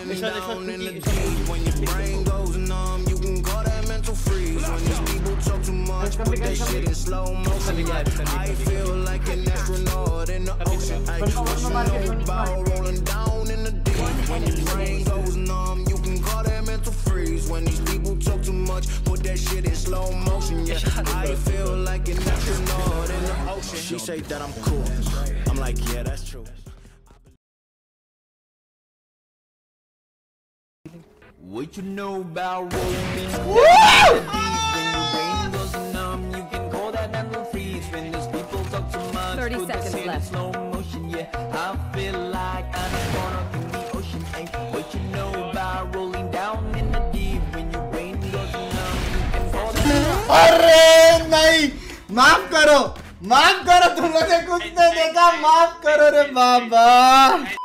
rolling down in the deep. When your brain goes numb, you can call that mental freeze. When these people talk too much, put that shit in slow motion. I feel like an astronaut in the ocean. I about rolling down in the deep. When your brain goes numb, you can call that mental freeze. When these people talk too much, put that shit in slow motion. Yeah, I feel like an astronaut in the ocean. She say that I'm cool. I'm like, yeah, that's true. What you know about rolling down the deep? When your brain goes numb, you can call that mental freeze. When these people talk too much, 30 seconds left. Slow motion, yeah. I feel like I'm caught up in the ocean. Ay, what you know about rolling down in the deep? When your brain goes numb, you can call that. अरे नहीं, माफ करो तुम लोगों ने कुछ नहीं देखा, माफ करो रे बाबा।